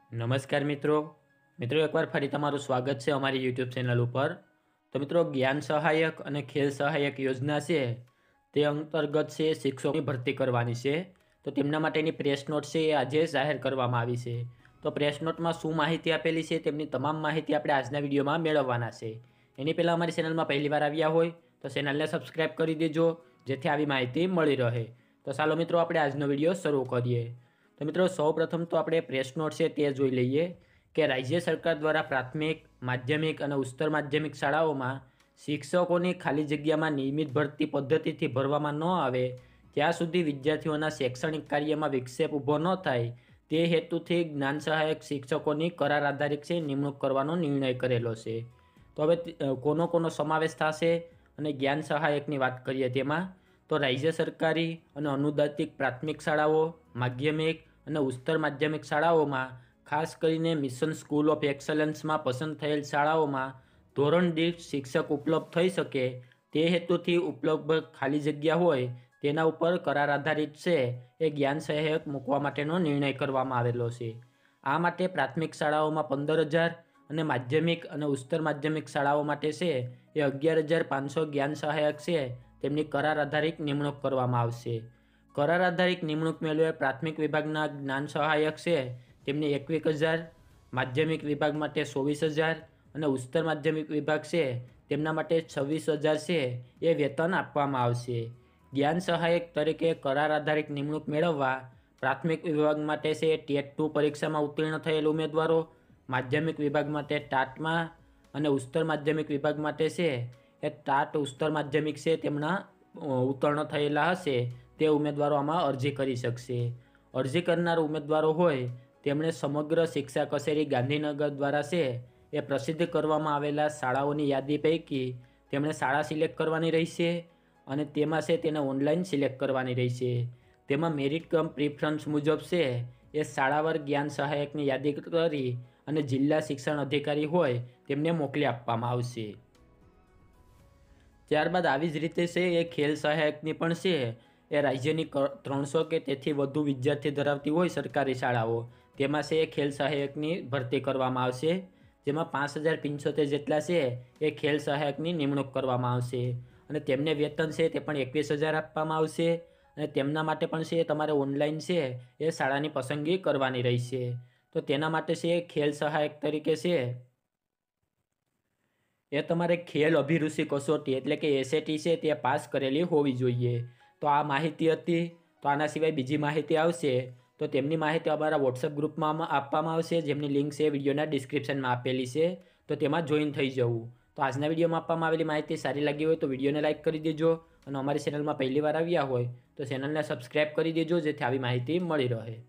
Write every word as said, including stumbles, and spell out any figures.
નમસ્કાર મિત્રો મિત્રો એકવાર ફરી તમારું સ્વાગત છે અમારી યુટ્યુબ ચેનલ ઉપર। તો મિત્રો જ્ઞાન સહાયક અને ખેલ સહાયક યોજના છે તે અંતર્ગત છે શિક્ષકોની ભરતી કરવાની છે। તો તેમના માટેની પ્રેસ નોટ છે એ આજે જાહેર કરવામાં આવી છે। તો પ્રેસ નોટમાં શું માહિતી આપેલી છે તેમની તમામ માહિતી આપણે આજના વિડીયોમાં મેળવવાના છે। એની પહેલાં અમારી ચેનલમાં પહેલી વાર આવ્યા હોય તો ચેનલને સબસ્ક્રાઈબ કરી દેજો જેથી આવી માહિતી મળી રહે। તો ચાલો મિત્રો આપણે આજનો વિડીયો શરૂ કરીએ। તો મિત્રો સૌ પ્રથમ તો આપણે પ્રેસ નોટ છે તે જોઈ લઈએ કે રાજ્ય સરકાર દ્વારા પ્રાથમિક માધ્યમિક અને ઉચ્ચતર માધ્યમિક શાળાઓમાં શિક્ષકોની ખાલી જગ્યામાં નિયમિત ભરતી પદ્ધતિથી ભરવામાં ન આવે ત્યાં સુધી વિદ્યાર્થીઓના શૈક્ષણિક કાર્યમાં વિક્ષેપ ઊભો ન થાય તે હેતુથી જ્ઞાન સહાયક શિક્ષકોની કરાર આધારિત છે નિમણૂક કરવાનો નિર્ણય કરેલો છે। તો હવે કોનો કોનો સમાવેશ થશે અને જ્ઞાન સહાયકની વાત કરીએ તેમાં તો રાજ્ય સરકારી અને અનુદાનિત પ્રાથમિક શાળાઓ માધ્યમિક અને ઉચ્ચતર માધ્યમિક શાળાઓમાં ખાસ કરીને મિશન સ્કૂલ ઓફ એક્સલન્સમાં પસંદ થયેલ શાળાઓમાં ધોરણ દીઠ શિક્ષક ઉપલબ્ધ થઈ શકે તે હેતુથી ઉપલબ્ધ ખાલી જગ્યા હોય તેના ઉપર કરાર આધારિત છે એ જ્ઞાન સહાયક મૂકવા માટેનો નિર્ણય કરવામાં આવેલો છે। આ માટે પ્રાથમિક શાળાઓમાં પંદર હજાર અને માધ્યમિક અને ઉચ્ચતર માધ્યમિક શાળાઓ માટે છે એ અગિયાર હજાર પાંચસો જ્ઞાન સહાયક છે તેમની કરાર આધારિત નિમણૂક કરવામાં આવશે। કરાર આધારિત નિમણૂક મેળવે પ્રાથમિક વિભાગના જ્ઞાન સહાયક છે તેમને એકવીસ હજાર માધ્યમિક વિભાગ માટે ચોવીસ હજાર અને ઉચ્ચતર માધ્યમિક વિભાગ છે તેમના માટે છવ્વીસ હજાર છે એ વેતન આપવામાં આવશે। જ્ઞાન સહાયક તરીકે કરાર આધારિત નિમણૂક મેળવવા પ્રાથમિક વિભાગ માટે છે ટેટ ટુ પરીક્ષામાં ઉત્તીર્ણ થયેલ ઉમેદવારો માધ્યમિક વિભાગ માટે ટાટમાં અને ઉચ્ચતર માધ્યમિક વિભાગ માટે છે એ ટાટ ઉચ્ચતર માધ્યમિક છે તેમના ઉત્તીર્ણ થયેલા હશે તે ઉમેદવારો આમાં અરજી કરી શકશે। અરજી કરનાર ઉમેદવારો હોય તેમણે સમગ્ર શિક્ષા કચેરી ગાંધીનગર દ્વારા છે એ પ્રસિદ્ધ કરવામાં આવેલા શાળાઓની યાદી પૈકી તેમણે શાળા સિલેક્ટ કરવાની રહેશે અને તેમાં છે તેને ઓનલાઈન સિલેક્ટ કરવાની રહેશે। તેમાં મેરિટ કમ પ્રિફરન્સ મુજબ છે એ શાળાવાર જ્ઞાન સહાયકની યાદી કરી અને જિલ્લા શિક્ષણ અધિકારી હોય તેમને મોકલી આપવામાં આવશે। ત્યારબાદ આવી જ રીતે છે એ ખેલ સહાયકની પણ છે એ રાજ્યની ત્રણસો કે તેથી વધુ વિદ્યાર્થી ધરાવતી હોય સરકારી શાળાઓ તેમાં છે એ ખેલ સહાયકની ભરતી કરવામાં આવશે જેમાં પાંચ હજાર પંચોતેર જેટલા છે એ ખેલ સહાયકની નિમણૂક કરવામાં આવશે અને તેમને વેતન છે તે પણ એકવીસ હજાર આપવામાં આવશે અને તેમના માટે પણ છે તમારે ઓનલાઈન છે એ શાળાની પસંદગી કરવાની રહેશે। તો તેના માટે છે ખેલ સહાયક તરીકે છે એ તમારે ખેલ અભિરુચિ કસોટી એટલે કે એસએટી છે તે પાસ કરેલી હોવી જોઈએ। તો આ માહિતી હતી। તો આના સિવાય બીજી માહિતી આવશે તો તેમની માહિતી અમારા વોટ્સએપ ગ્રુપમાં આપવામાં આવશે જેમની લિંક છે વિડીયોના ડિસ્ક્રિપ્શનમાં આપેલી છે તો તેમાં જોઈન થઈ જવું। તો આજના વિડીયોમાં આપવામાં આવેલી માહિતી સારી લાગી હોય તો વિડીયોને લાઇક કરી દેજો અને અમારી ચેનલમાં પહેલી વાર આવ્યા હોય તો ચેનલને સબસ્ક્રાઈબ કરી દેજો જેથી આવી માહિતી મળી રહે।